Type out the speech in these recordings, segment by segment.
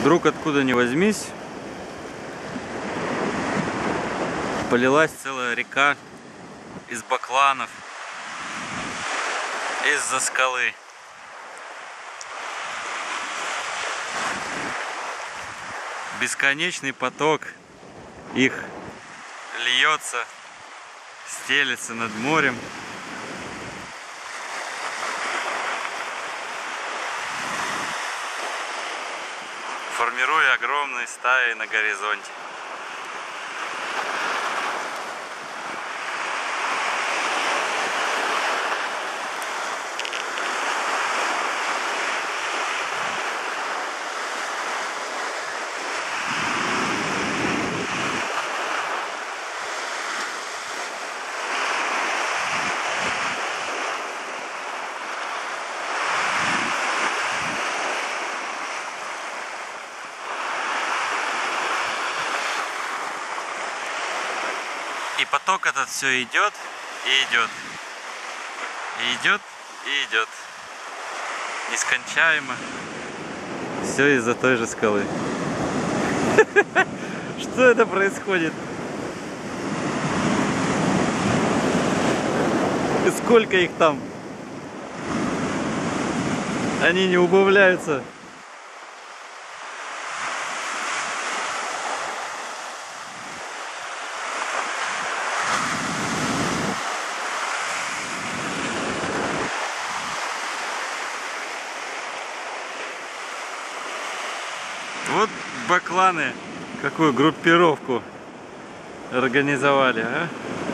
Вдруг откуда ни возьмись полилась целая река из бакланов из-за скалы. Бесконечный поток их льется, стелется над морем. Формируя огромные стаи на горизонте. И поток этот все идет и идет, и идет и идет, нескончаемо. Все из-за той же скалы. Что это происходит? И сколько их там? Они не убавляются. Вот бакланы какую группировку организовали, а?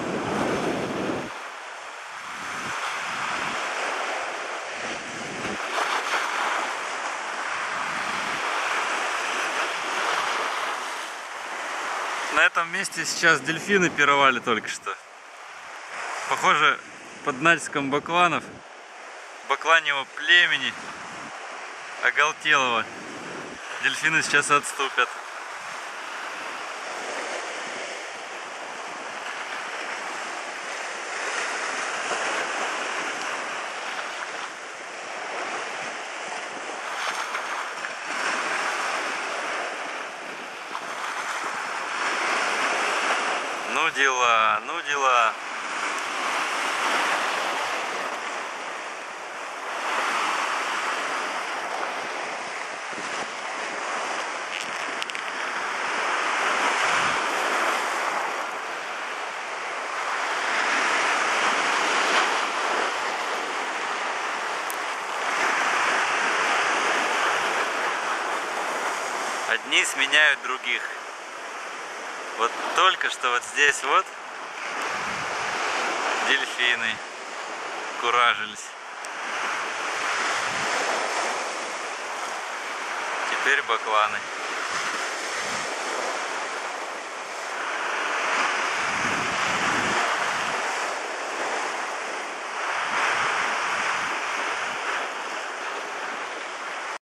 На этом месте сейчас дельфины пировали только что. Похоже, под натиском бакланов, бакланьего племени, оголтелого, дельфины сейчас отступят. Ну дела, ну дела. Одни сменяют других. Вот только что вот здесь вот дельфины куражились. Теперь бакланы.